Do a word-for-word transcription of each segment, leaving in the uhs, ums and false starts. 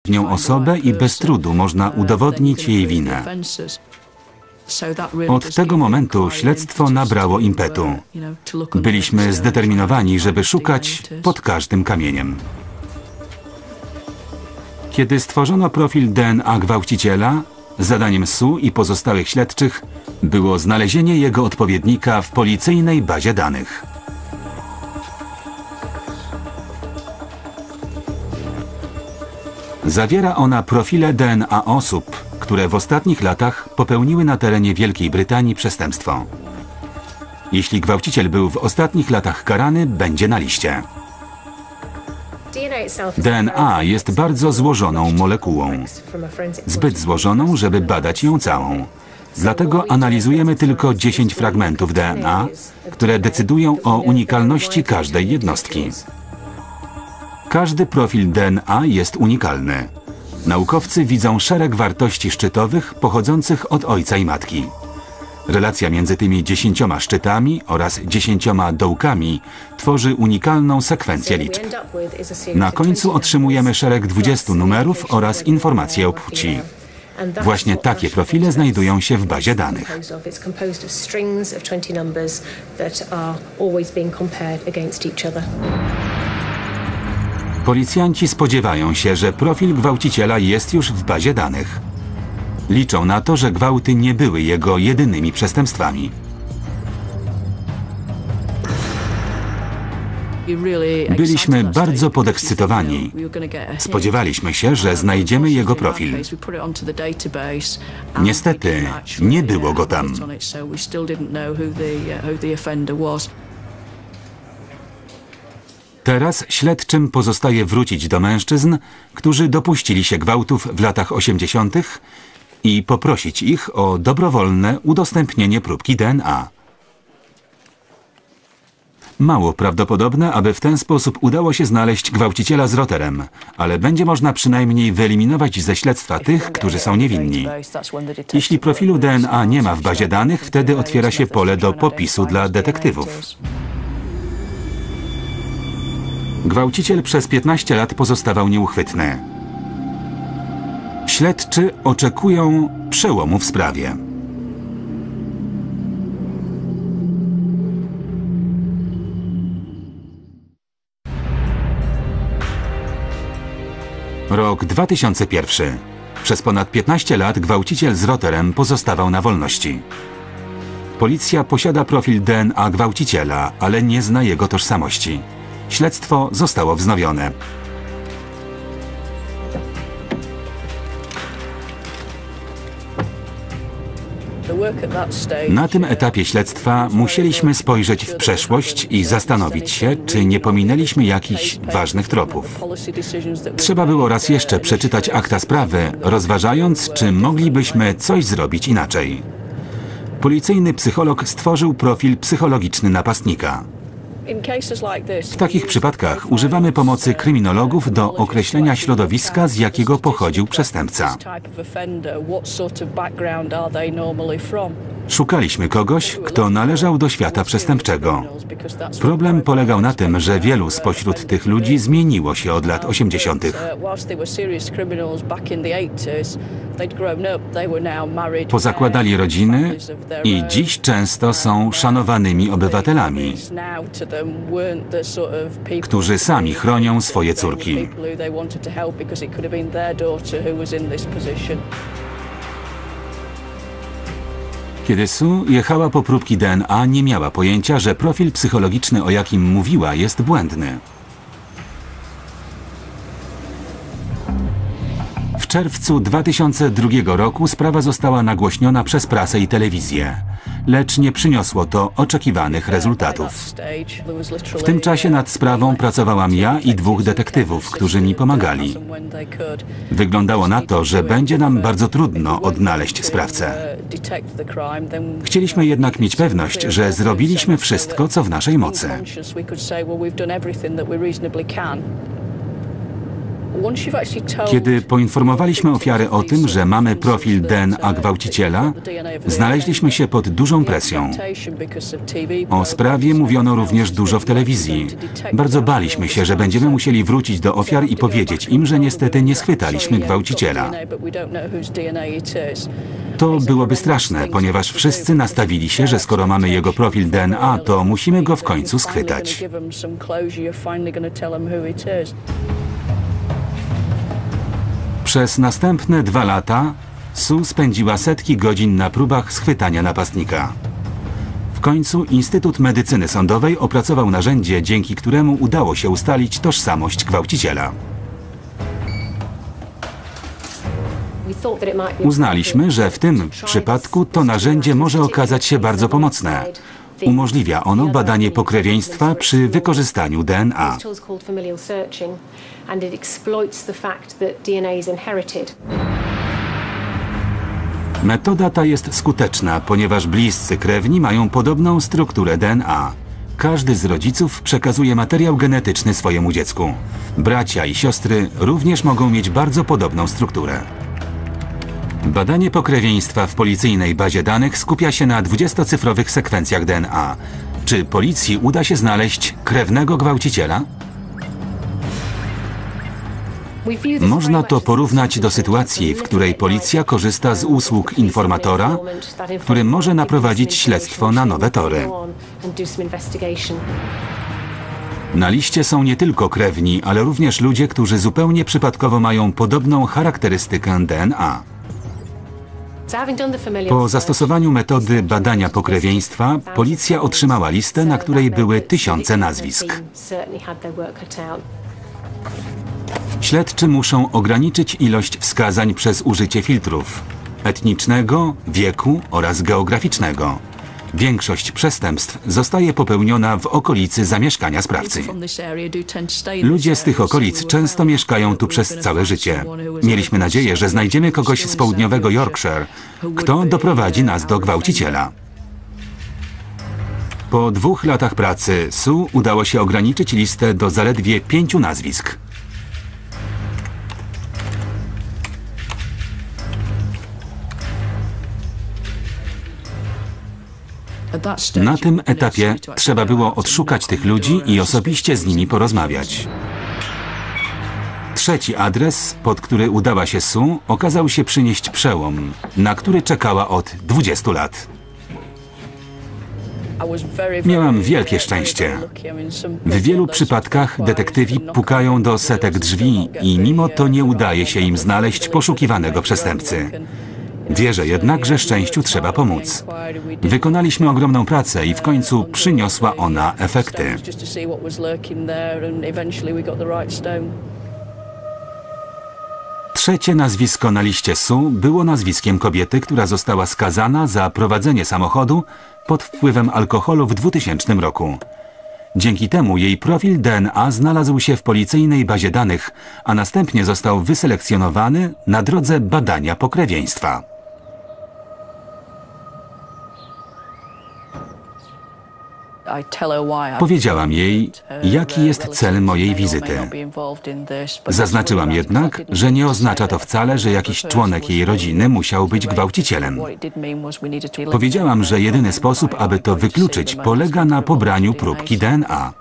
nią osobę i bez trudu można udowodnić jej winę. Od tego momentu śledztwo nabrało impetu. Byliśmy zdeterminowani, żeby szukać pod każdym kamieniem. Kiedy stworzono profil D N A gwałciciela, zadaniem S U i pozostałych śledczych było znalezienie jego odpowiednika w policyjnej bazie danych. Zawiera ona profile D N A osób, które w ostatnich latach popełniły na terenie Wielkiej Brytanii przestępstwo. Jeśli gwałciciel był w ostatnich latach karany, będzie na liście. D N A jest bardzo złożoną molekułą. Zbyt złożoną, żeby badać ją całą. Dlatego analizujemy tylko dziesięć fragmentów D N A, które decydują o unikalności każdej jednostki. Każdy profil D N A jest unikalny. Naukowcy widzą szereg wartości szczytowych pochodzących od ojca i matki. Relacja między tymi dziesięcioma szczytami oraz dziesięcioma dołkami tworzy unikalną sekwencję liczb. Na końcu otrzymujemy szereg dwudziestu numerów oraz informacje o płci. Właśnie takie profile znajdują się w bazie danych. Policjanci spodziewają się, że profil gwałciciela jest już w bazie danych. Liczą na to, że gwałty nie były jego jedynymi przestępstwami. Byliśmy bardzo podekscytowani. Spodziewaliśmy się, że znajdziemy jego profil. Niestety, nie było go tam. Teraz śledczym pozostaje wrócić do mężczyzn, którzy dopuścili się gwałtów w latach osiemdziesiątych i poprosić ich o dobrowolne udostępnienie próbki D N A. Mało prawdopodobne, aby w ten sposób udało się znaleźć gwałciciela z Rotherham, ale będzie można przynajmniej wyeliminować ze śledztwa tych, którzy są niewinni. Jeśli profilu D N A nie ma w bazie danych, wtedy otwiera się pole do popisu dla detektywów. Gwałciciel przez piętnaście lat pozostawał nieuchwytny. Śledczy oczekują przełomu w sprawie. Rok dwa tysiące pierwszy. Przez ponad piętnaście lat gwałciciel z Rotherham pozostawał na wolności. Policja posiada profil D N A gwałciciela, ale nie zna jego tożsamości. Śledztwo zostało wznowione. Na tym etapie śledztwa musieliśmy spojrzeć w przeszłość i zastanowić się, czy nie pominęliśmy jakichś ważnych tropów. Trzeba było raz jeszcze przeczytać akta sprawy, rozważając, czy moglibyśmy coś zrobić inaczej. Policyjny psycholog stworzył profil psychologiczny napastnika. W takich przypadkach używamy pomocy kryminologów do określenia środowiska, z jakiego pochodził przestępca. Szukaliśmy kogoś, kto należał do świata przestępczego. Problem polegał na tym, że wielu spośród tych ludzi zmieniło się od lat osiemdziesiątych. Pozakładali rodziny i dziś często są szanowanymi obywatelami, którzy sami chronią swoje córki. Kiedy Sue jechała po próbki D N A, nie miała pojęcia, że profil psychologiczny, o jakim mówiła, jest błędny. W czerwcu dwa tysiące drugiego roku sprawa została nagłośniona przez prasę i telewizję, lecz nie przyniosło to oczekiwanych rezultatów. W tym czasie nad sprawą pracowałam ja i dwóch detektywów, którzy mi pomagali. Wyglądało na to, że będzie nam bardzo trudno odnaleźć sprawcę. Chcieliśmy jednak mieć pewność, że zrobiliśmy wszystko, co w naszej mocy. Kiedy poinformowaliśmy ofiary o tym, że mamy profil D N A gwałciciela, znaleźliśmy się pod dużą presją. O sprawie mówiono również dużo w telewizji. Bardzo baliśmy się, że będziemy musieli wrócić do ofiar i powiedzieć im, że niestety nie schwytaliśmy gwałciciela. To byłoby straszne, ponieważ wszyscy nastawili się, że skoro mamy jego profil D N A, to musimy go w końcu schwytać. Przez następne dwa lata Sue spędziła setki godzin na próbach schwytania napastnika. W końcu Instytut Medycyny Sądowej opracował narzędzie, dzięki któremu udało się ustalić tożsamość gwałciciela. Uznaliśmy, że w tym przypadku to narzędzie może okazać się bardzo pomocne. Umożliwia ono badanie pokrewieństwa przy wykorzystaniu D N A. Metoda ta jest skuteczna, ponieważ bliscy krewni mają podobną strukturę D N A. Każdy z rodziców przekazuje materiał genetyczny swojemu dziecku. Bracia i siostry również mogą mieć bardzo podobną strukturę. Badanie pokrewieństwa w policyjnej bazie danych skupia się na dwudziestocyfrowych sekwencjach D N A. Czy policji uda się znaleźć krewnego gwałciciela? Można to porównać do sytuacji, w której policja korzysta z usług informatora, który może naprowadzić śledztwo na nowe tory. Na liście są nie tylko krewni, ale również ludzie, którzy zupełnie przypadkowo mają podobną charakterystykę D N A. Po zastosowaniu metody badania pokrewieństwa, policja otrzymała listę, na której były tysiące nazwisk. Śledczy muszą ograniczyć ilość wskazań przez użycie filtrów etnicznego, wieku oraz geograficznego. Większość przestępstw zostaje popełniona w okolicy zamieszkania sprawcy. Ludzie z tych okolic często mieszkają tu przez całe życie. Mieliśmy nadzieję, że znajdziemy kogoś z południowego Yorkshire, kto doprowadzi nas do gwałciciela. Po dwóch latach pracy Sue udało się ograniczyć listę do zaledwie pięciu nazwisk. Na tym etapie trzeba było odszukać tych ludzi i osobiście z nimi porozmawiać. Trzeci adres, pod który udała się Sue, okazał się przynieść przełom, na który czekała od dwudziestu lat. Miałam wielkie szczęście. W wielu przypadkach detektywi pukają do setek drzwi i mimo to nie udaje się im znaleźć poszukiwanego przestępcy. Wierzę jednak, że szczęściu trzeba pomóc. Wykonaliśmy ogromną pracę i w końcu przyniosła ona efekty. Trzecie nazwisko na liście Sue było nazwiskiem kobiety, która została skazana za prowadzenie samochodu pod wpływem alkoholu w dwutysięcznym roku. Dzięki temu jej profil D N A znalazł się w policyjnej bazie danych, a następnie został wyselekcjonowany na drodze badania pokrewieństwa. Powiedziałam jej, jaki jest cel mojej wizyty. Zaznaczyłam jednak, że nie oznacza to wcale, że jakiś członek jej rodziny musiał być gwałcicielem. Powiedziałam, że jedyny sposób, aby to wykluczyć, polega na pobraniu próbki D N A.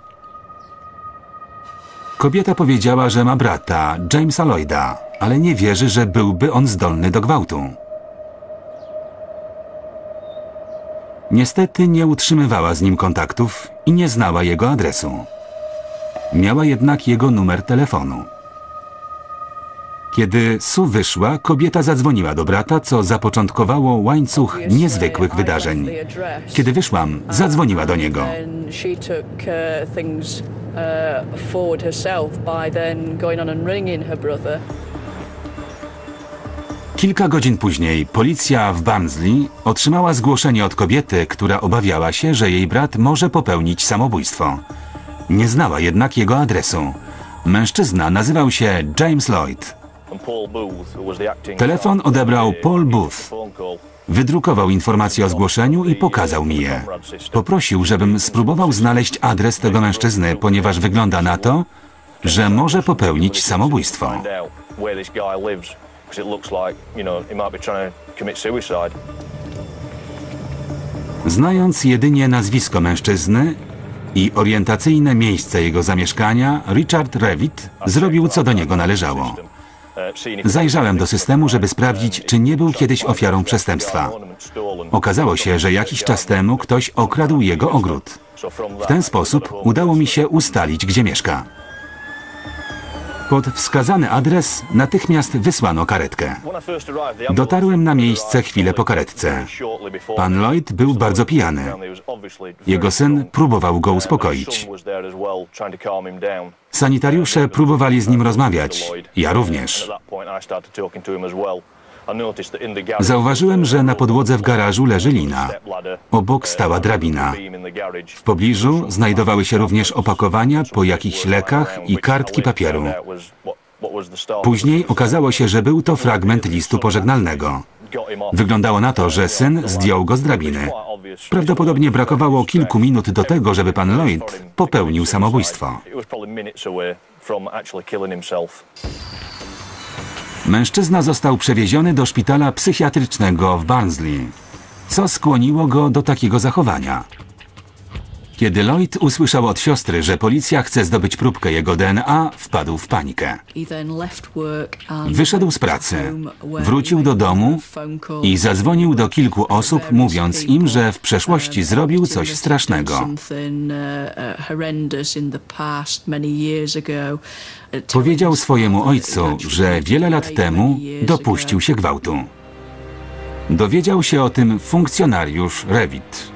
Kobieta powiedziała, że ma brata, Jamesa Lloyda, ale nie wierzy, że byłby on zdolny do gwałtu. Niestety nie utrzymywała z nim kontaktów i nie znała jego adresu. Miała jednak jego numer telefonu. Kiedy Sue wyszła, kobieta zadzwoniła do brata, co zapoczątkowało łańcuch niezwykłych wydarzeń. Kiedy wyszłam, zadzwoniła do niego. Kilka godzin później policja w Barnsley otrzymała zgłoszenie od kobiety, która obawiała się, że jej brat może popełnić samobójstwo. Nie znała jednak jego adresu. Mężczyzna nazywał się James Lloyd. Telefon odebrał Paul Booth. Wydrukował informacje o zgłoszeniu i pokazał mi je. Poprosił, żebym spróbował znaleźć adres tego mężczyzny, ponieważ wygląda na to, że może popełnić samobójstwo. Znając jedynie nazwisko mężczyzny i orientacyjne miejsce jego zamieszkania, Richard Revitt zrobił, co do niego należało. Zajrzałem do systemu, żeby sprawdzić, czy nie był kiedyś ofiarą przestępstwa. Okazało się, że jakiś czas temu ktoś okradł jego ogród. W ten sposób udało mi się ustalić, gdzie mieszka. Pod wskazany adres natychmiast wysłano karetkę. Dotarłem na miejsce chwilę po karetce. Pan Lloyd był bardzo pijany. Jego syn próbował go uspokoić. Sanitariusze próbowali z nim rozmawiać. Ja również. Zauważyłem, że na podłodze w garażu leży lina. Obok stała drabina. W pobliżu znajdowały się również opakowania po jakichś lekach i kartki papieru. Później okazało się, że był to fragment listu pożegnalnego. Wyglądało na to, że syn zdjął go z drabiny. Prawdopodobnie brakowało kilku minut do tego, żeby pan Lloyd popełnił samobójstwo. Mężczyzna został przewieziony do szpitala psychiatrycznego w Barnsley. Co skłoniło go do takiego zachowania? Kiedy Lloyd usłyszał od siostry, że policja chce zdobyć próbkę jego D N A, wpadł w panikę. Wyszedł z pracy, wrócił do domu i zadzwonił do kilku osób, mówiąc im, że w przeszłości zrobił coś strasznego. Powiedział swojemu ojcu, że wiele lat temu dopuścił się gwałtu. Dowiedział się o tym funkcjonariusz Revitt.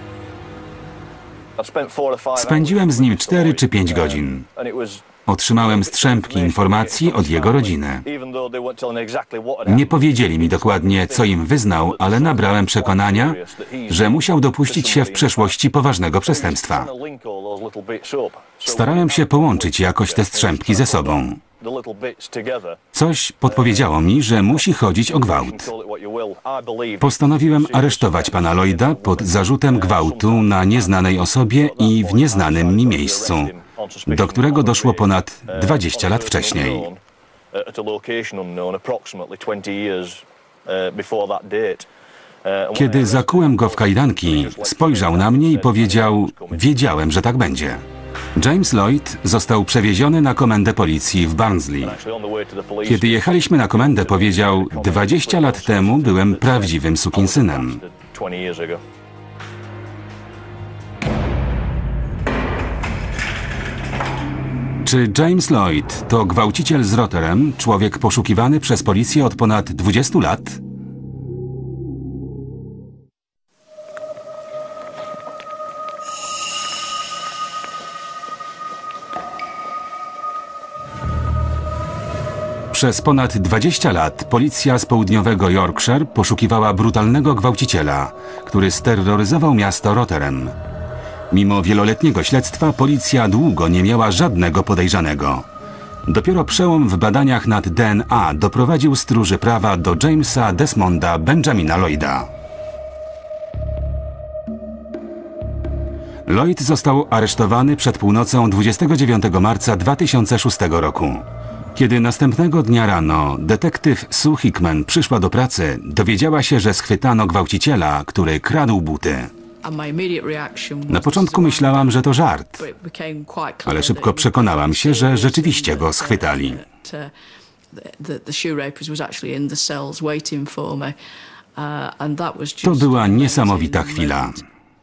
Spędziłem z nim cztery czy pięć godzin. Otrzymałem strzępki informacji od jego rodziny. Nie powiedzieli mi dokładnie, co im wyznał, ale nabrałem przekonania, że musiał dopuścić się w przeszłości poważnego przestępstwa. Starałem się połączyć jakoś te strzępki ze sobą. Coś podpowiedziało mi, że musi chodzić o gwałt. Postanowiłem aresztować pana Lloyda pod zarzutem gwałtu na nieznanej osobie i w nieznanym mi miejscu, do którego doszło ponad dwadzieścia lat wcześniej. Kiedy zakułem go w kajdanki, spojrzał na mnie i powiedział: wiedziałem, że tak będzie. James Lloyd został przewieziony na komendę policji w Barnsley. Kiedy jechaliśmy na komendę, powiedział: dwadzieścia lat temu byłem prawdziwym sukinsynem. Czy James Lloyd to gwałciciel z Rotherham, człowiek poszukiwany przez policję od ponad dwudziestu lat? Przez ponad dwadzieścia lat policja z południowego Yorkshire poszukiwała brutalnego gwałciciela, który steroryzował miasto Rotherham. Mimo wieloletniego śledztwa policja długo nie miała żadnego podejrzanego. Dopiero przełom w badaniach nad D N A doprowadził stróży prawa do Jamesa Desmonda Benjamina Lloyda. Lloyd został aresztowany przed północą dwudziestego dziewiątego marca dwa tysiące szóstego roku. Kiedy następnego dnia rano detektyw Sue Hickman przyszła do pracy, dowiedziała się, że schwytano gwałciciela, który kradł buty. Na początku myślałam, że to żart, ale szybko przekonałam się, że rzeczywiście go schwytali. To była niesamowita chwila.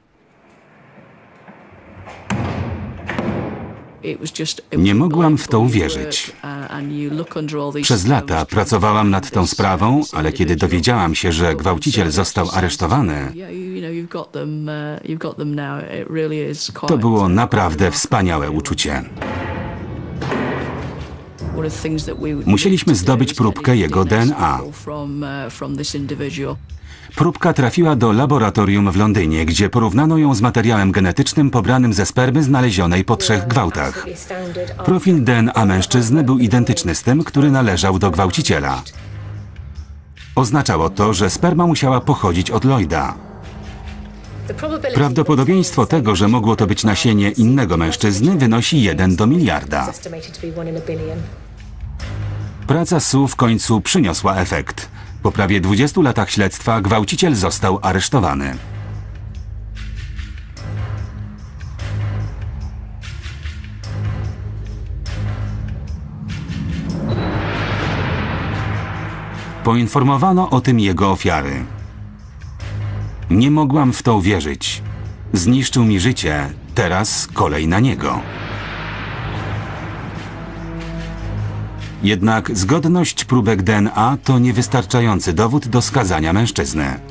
Nie mogłam w to uwierzyć. Przez lata pracowałam nad tą sprawą, ale kiedy dowiedziałam się, że gwałciciel został aresztowany, to było naprawdę wspaniałe uczucie. Musieliśmy zdobyć próbkę jego D N A. Próbka trafiła do laboratorium w Londynie, gdzie porównano ją z materiałem genetycznym pobranym ze spermy znalezionej po trzech gwałtach. Profil D N A mężczyzny był identyczny z tym, który należał do gwałciciela. Oznaczało to, że sperma musiała pochodzić od Lloyda. Prawdopodobieństwo tego, że mogło to być nasienie innego mężczyzny, wynosi jeden do miliarda. Praca S U w końcu przyniosła efekt. Po prawie dwudziestu latach śledztwa gwałciciel został aresztowany. Poinformowano o tym jego ofiary. Nie mogłam w to uwierzyć. Zniszczył mi życie, teraz kolej na niego. Jednak zgodność próbek D N A to niewystarczający dowód do skazania mężczyzny.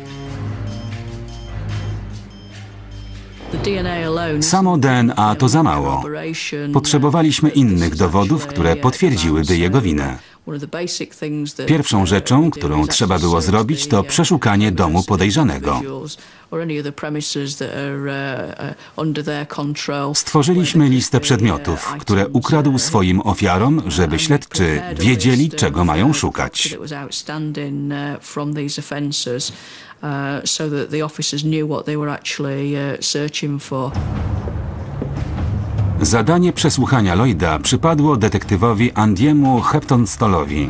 Samo D N A to za mało. Potrzebowaliśmy innych dowodów, które potwierdziłyby jego winę. Pierwszą rzeczą, którą trzeba było zrobić, to przeszukanie domu podejrzanego. Stworzyliśmy listę przedmiotów, które ukradł swoim ofiarom, żeby śledczy wiedzieli, czego mają szukać. Zadanie przesłuchania Lloyda przypadło detektywowi Andiemu Heptonstalowi.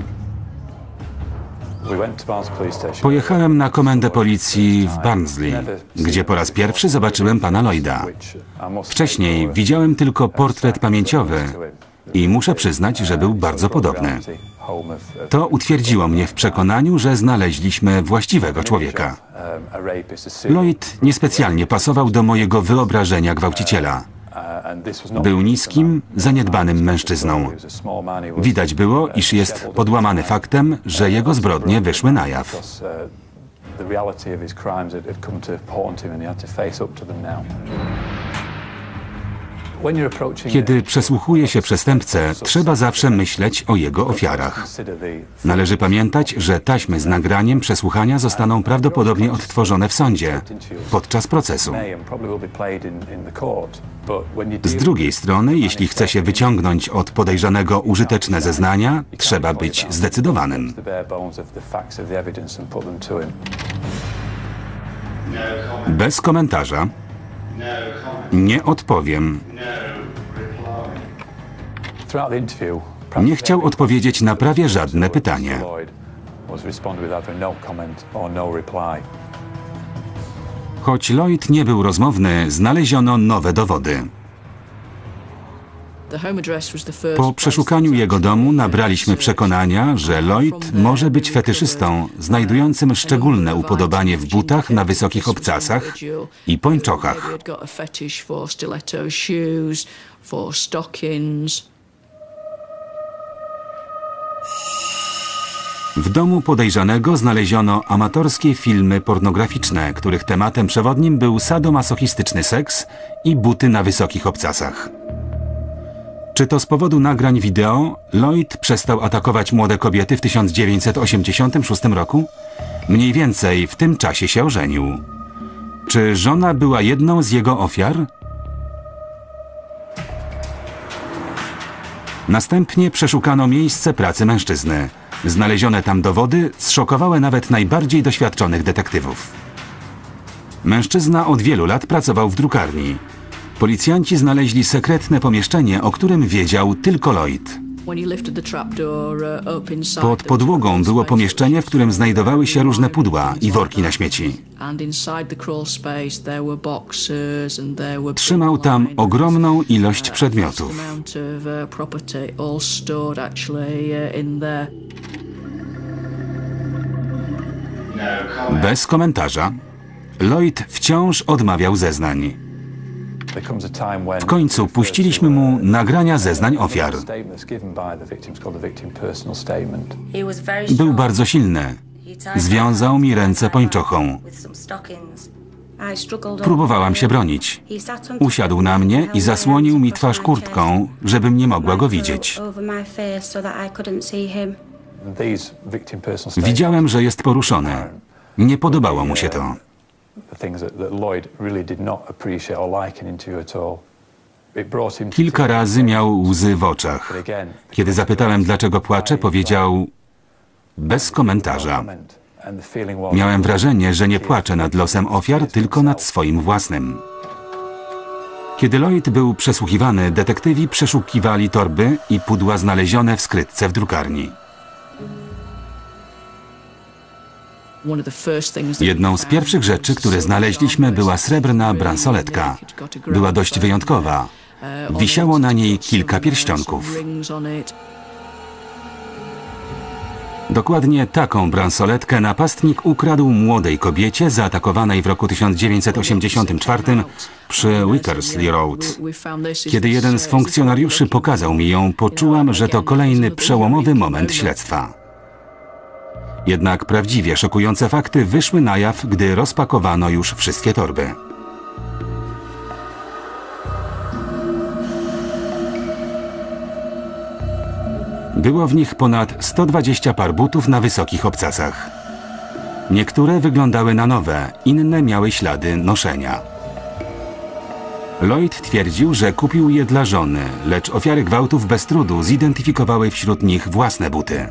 Pojechałem na komendę policji w Barnsley, gdzie po raz pierwszy zobaczyłem pana Lloyda. Wcześniej widziałem tylko portret pamięciowy i muszę przyznać, że był bardzo podobny. To utwierdziło mnie w przekonaniu, że znaleźliśmy właściwego człowieka. Lloyd niespecjalnie pasował do mojego wyobrażenia gwałciciela. Był niskim, zaniedbanym mężczyzną. Widać było, iż jest podłamany faktem, że jego zbrodnie wyszły na jaw. Kiedy przesłuchuje się przestępcę, trzeba zawsze myśleć o jego ofiarach. Należy pamiętać, że taśmy z nagraniem przesłuchania zostaną prawdopodobnie odtworzone w sądzie podczas procesu. Z drugiej strony, jeśli chce się wyciągnąć od podejrzanego użyteczne zeznania, trzeba być zdecydowanym. Bez komentarza. Nie odpowiem. Nie chciał odpowiedzieć na prawie żadne pytanie. Choć Lloyd nie był rozmowny, znaleziono nowe dowody. Po przeszukaniu jego domu nabraliśmy przekonania, że Lloyd może być fetyszystą znajdującym szczególne upodobanie w butach na wysokich obcasach i pończochach. W domu podejrzanego znaleziono amatorskie filmy pornograficzne, których tematem przewodnim był sadomasochistyczny seks i buty na wysokich obcasach. Czy to z powodu nagrań wideo Lloyd przestał atakować młode kobiety w tysiąc dziewięćset osiemdziesiątym szóstym roku? Mniej więcej w tym czasie się ożenił. Czy żona była jedną z jego ofiar? Następnie przeszukano miejsce pracy mężczyzny. Znalezione tam dowody zszokowały nawet najbardziej doświadczonych detektywów. Mężczyzna od wielu lat pracował w drukarni. Policjanci znaleźli sekretne pomieszczenie, o którym wiedział tylko Lloyd. Pod podłogą było pomieszczenie, w którym znajdowały się różne pudła i worki na śmieci. Trzymał tam ogromną ilość przedmiotów. Bez komentarza. Lloyd wciąż odmawiał zeznań. W końcu puściliśmy mu nagrania zeznań ofiar. Był bardzo silny. Związał mi ręce pończochą. Próbowałam się bronić. Usiadł na mnie i zasłonił mi twarz kurtką, żebym nie mogła go widzieć. Widziałem, że jest poruszony. Nie podobało mu się to. Kilka razy miał łzy w oczach. Kiedy zapytałem, dlaczego płacze, powiedział bez komentarza. Miałem wrażenie, że nie płaczę nad losem ofiar, tylko nad swoim własnym. Kiedy Lloyd był przesłuchiwany, detektywi przeszukiwali torby i pudła znalezione w skrytce w drukarni. Jedną z pierwszych rzeczy, które znaleźliśmy, była srebrna bransoletka. Była dość wyjątkowa. Wisiało na niej kilka pierścionków. Dokładnie taką bransoletkę napastnik ukradł młodej kobiecie zaatakowanej w roku tysiąc dziewięćset osiemdziesiątym czwartym przy Wickersley Road. Kiedy jeden z funkcjonariuszy pokazał mi ją, poczułam, że to kolejny przełomowy moment śledztwa. Jednak prawdziwie szokujące fakty wyszły na jaw, gdy rozpakowano już wszystkie torby. Było w nich ponad sto dwadzieścia par butów na wysokich obcasach. Niektóre wyglądały na nowe, inne miały ślady noszenia. Lloyd twierdził, że kupił je dla żony, lecz ofiary gwałtów bez trudu zidentyfikowały wśród nich własne buty.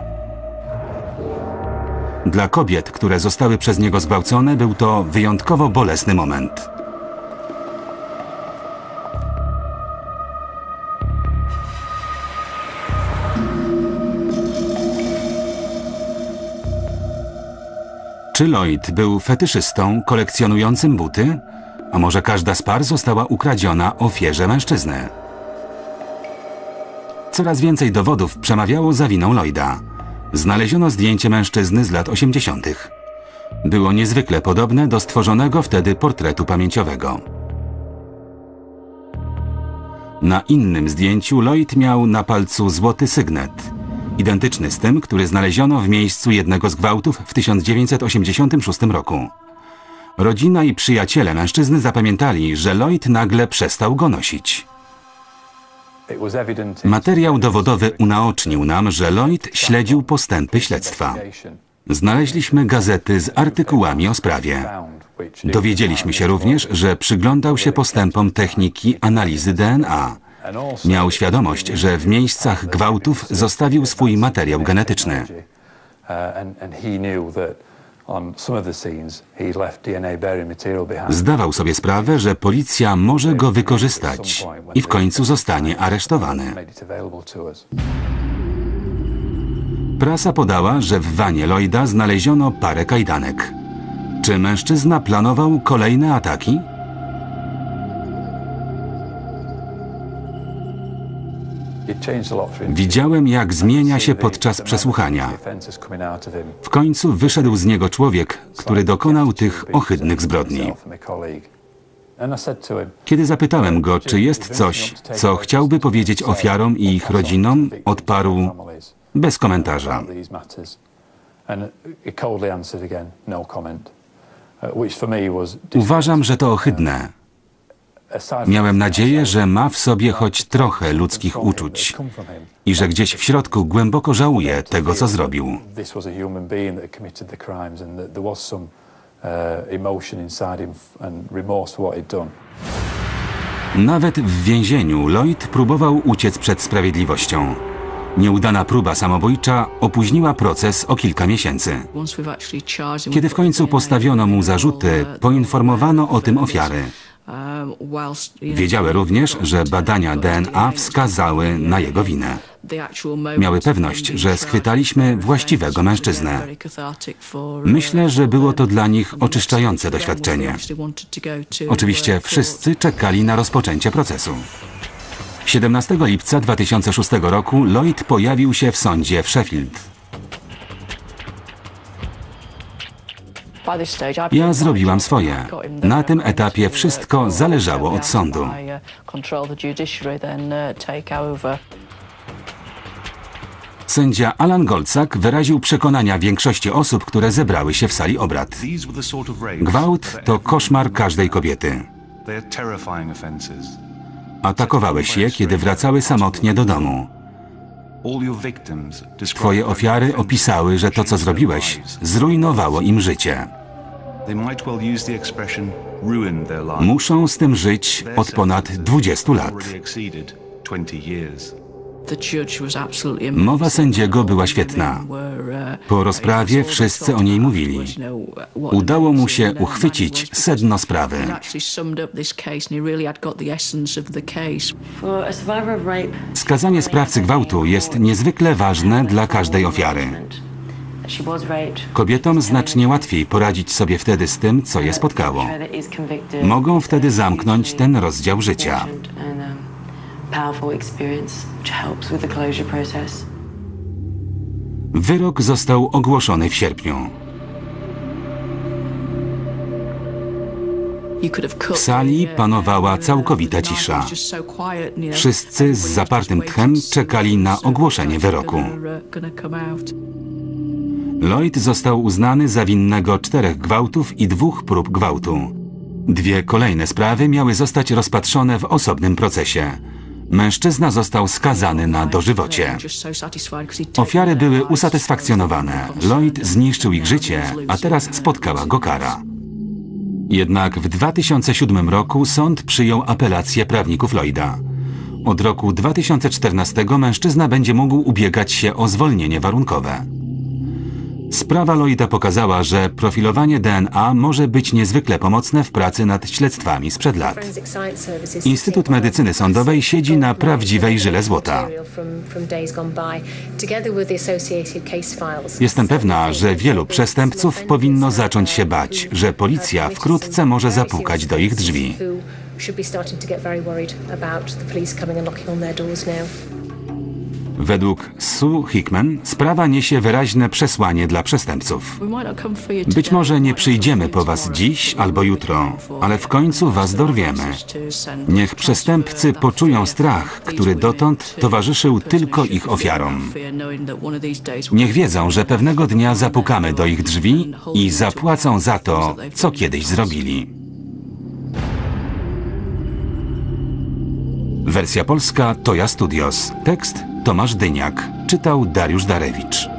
Dla kobiet, które zostały przez niego zgwałcone, był to wyjątkowo bolesny moment. Czy Lloyd był fetyszystą kolekcjonującym buty? A może każda z par została ukradziona ofierze mężczyzny? Coraz więcej dowodów przemawiało za winą Lloyda. Znaleziono zdjęcie mężczyzny z lat osiemdziesiątych. Było niezwykle podobne do stworzonego wtedy portretu pamięciowego. Na innym zdjęciu Lloyd miał na palcu złoty sygnet, identyczny z tym, który znaleziono w miejscu jednego z gwałtów w tysiąc dziewięćset osiemdziesiątym szóstym roku. Rodzina i przyjaciele mężczyzny zapamiętali, że Lloyd nagle przestał go nosić. Materiał dowodowy unaocznił nam, że Lloyd śledził postępy śledztwa. Znaleźliśmy gazety z artykułami o sprawie. Dowiedzieliśmy się również, że przyglądał się postępom techniki analizy D N A. Miał świadomość, że w miejscach gwałtów zostawił swój materiał genetyczny. Zdawał sobie sprawę, że policja może go wykorzystać i w końcu zostanie aresztowany. Prasa podała, że w wanie Lloyda znaleziono parę kajdanek. Czy mężczyzna planował kolejne ataki? Widziałem, jak zmienia się podczas przesłuchania. W końcu wyszedł z niego człowiek, który dokonał tych ohydnych zbrodni. Kiedy zapytałem go, czy jest coś, co chciałby powiedzieć ofiarom i ich rodzinom, odparł bez komentarza. Uważam, że to ohydne. Miałem nadzieję, że ma w sobie choć trochę ludzkich uczuć i że gdzieś w środku głęboko żałuje tego, co zrobił. Nawet w więzieniu Lloyd próbował uciec przed sprawiedliwością. Nieudana próba samobójcza opóźniła proces o kilka miesięcy. Kiedy w końcu postawiono mu zarzuty, poinformowano o tym ofiary. Wiedziały również, że badania D N A wskazały na jego winę. Miały pewność, że schwytaliśmy właściwego mężczyznę. Myślę, że było to dla nich oczyszczające doświadczenie. Oczywiście wszyscy czekali na rozpoczęcie procesu. siedemnastego lipca dwa tysiące szóstego roku Lloyd pojawił się w sądzie w Sheffield. Ja zrobiłam swoje. Na tym etapie wszystko zależało od sądu. Sędzia Alan Goldsack wyraził przekonania większości osób, które zebrały się w sali obrad. Gwałt to koszmar każdej kobiety. Atakowałeś je, kiedy wracały samotnie do domu. Twoje ofiary opisały, że to, co zrobiłeś, zrujnowało im życie. Muszą z tym żyć od ponad dwudziestu lat. Mowa sędziego była świetna. Po rozprawie wszyscy o niej mówili. Udało mu się uchwycić sedno sprawy. Skazanie sprawcy gwałtu jest niezwykle ważne dla każdej ofiary. Kobietom znacznie łatwiej poradzić sobie wtedy z tym, co je spotkało. Mogą wtedy zamknąć ten rozdział życia. Wyrok został ogłoszony w sierpniu. W sali panowała całkowita cisza. Wszyscy z zapartym tchem czekali na ogłoszenie wyroku. Lloyd został uznany za winnego czterech gwałtów i dwóch prób gwałtu. Dwie kolejne sprawy miały zostać rozpatrzone w osobnym procesie. Mężczyzna został skazany na dożywocie. Ofiary były usatysfakcjonowane. Lloyd zniszczył ich życie, a teraz spotkała go kara. Jednak w dwa tysiące siódmym roku sąd przyjął apelację prawników Lloyda. Od roku dwa tysiące czternastego mężczyzna będzie mógł ubiegać się o zwolnienie warunkowe. Sprawa Lloyda pokazała, że profilowanie D N A może być niezwykle pomocne w pracy nad śledztwami sprzed lat. Instytut Medycyny Sądowej siedzi na prawdziwej żyle złota. Jestem pewna, że wielu przestępców powinno zacząć się bać, że policja wkrótce może zapukać do ich drzwi. Według Sue Hickman sprawa niesie wyraźne przesłanie dla przestępców. Być może nie przyjdziemy po was dziś albo jutro, ale w końcu was dorwiemy. Niech przestępcy poczują strach, który dotąd towarzyszył tylko ich ofiarom. Niech wiedzą, że pewnego dnia zapukamy do ich drzwi i zapłacą za to, co kiedyś zrobili. Wersja polska Toja Studios. Tekst Tomasz Dyniak. Czytał Dariusz Darewicz.